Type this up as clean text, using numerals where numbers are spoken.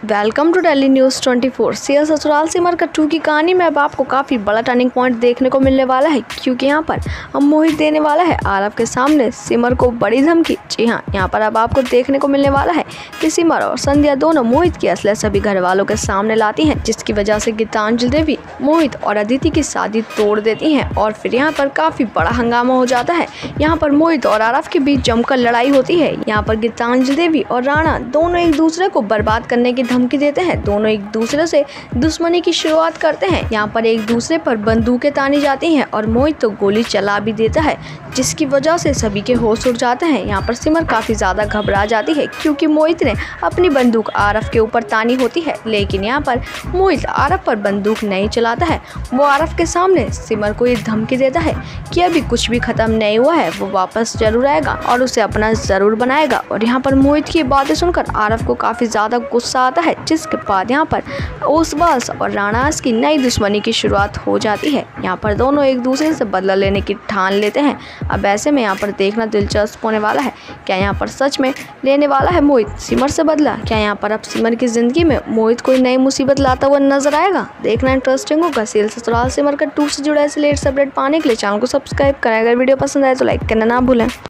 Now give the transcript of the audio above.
Welcome to daily news 24। सीएल ससुराल सिमर का 2 की कहानी में अब आपको काफ़ी बड़ा टर्निंग पॉइंट देखने को मिलने वाला है, क्योंकि यहाँ पर अब मोहित देने वाला है आरव के सामने सिमर को बड़ी धमकी। जी हाँ, यहाँ पर अब आपको देखने को मिलने वाला है कि सिमर और संध्या दोनों मोहित की असलियत सभी घर वालों के सामने लाती हैं, जिसकी वजह से गीतांजलि देवी मोहित और अदिति की शादी तोड़ देती हैं और फिर यहाँ पर काफ़ी बड़ा हंगामा हो जाता है। यहाँ पर मोहित और आरव के बीच जमकर लड़ाई होती है। यहाँ पर गीतांजलि देवी और राणा दोनों एक दूसरे को बर्बाद करने की धमकी देते हैं। दोनों एक दूसरे से दुश्मनी की शुरुआत करते हैं। यहाँ पर एक दूसरे पर बंदूकें तानी जाती हैं और मोहित तो गोली चला भी देता है, जिसकी वजह से सभी के होश उड़ जाते हैं। यहाँ पर सिमर काफ़ी ज़्यादा घबरा जाती है, क्योंकि मोहित ने अपनी बंदूक आरव के ऊपर तानी होती है, लेकिन यहाँ पर मोहित आरव पर बंदूक नहीं चलाता है। वो आरव के सामने सिमर को ये धमकी देता है कि अभी कुछ भी ख़त्म नहीं हुआ है, वो वापस जरूर आएगा और उसे अपना ज़रूर बनाएगा। और यहाँ पर मोहित की बातें सुनकर आरव को काफ़ी ज़्यादा गुस्सा आता है, जिसके बाद यहाँ पर ओसवाल और राणास की नई दुश्मनी की शुरुआत हो जाती है। यहाँ पर दोनों एक दूसरे से बदला लेने की ठान लेते हैं। अब ऐसे में यहाँ पर देखना दिलचस्प होने वाला है, क्या यहाँ पर सच में लेने वाला है मोहित सिमर से बदला? क्या यहाँ पर अब सिमर की ज़िंदगी में मोहित कोई नई मुसीबत लाता हुआ नजर आएगा? देखना इंटरेस्टिंग होगा। सीएल ससुराल सिमर का 2 से जुड़ा ऐसे लेटेस्ट अपडेट पाने के लिए चैनल को सब्सक्राइब करें। अगर वीडियो पसंद आए तो लाइक करना ना भूलें।